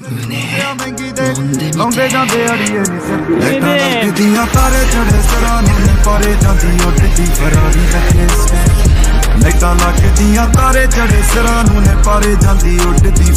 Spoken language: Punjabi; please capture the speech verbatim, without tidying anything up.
ਲਾਉਂਦੇ ਜਾਂਦੇ ਅੜੀਏ ਨੀ ਸਿਰ ਲੱਗਦੀਆਂ ਤਾਰੇ ਚੜੇ ਸਰਾਂ ਨੂੰ ਪਰੇ ਜਾਂਦੀ ਉੱਡਦੀ ਫਰਾਰੀ ਲੱਗੇ ਲਾਈਟਾਂ ਲੱਗਦੀਆਂ ਤਾਰੇ ਚੜੇ ਸਰਾਂ ਨੂੰ ਨੇ ਪਰੇ ਜਾਂਦੀ ਉੱਡਦੀ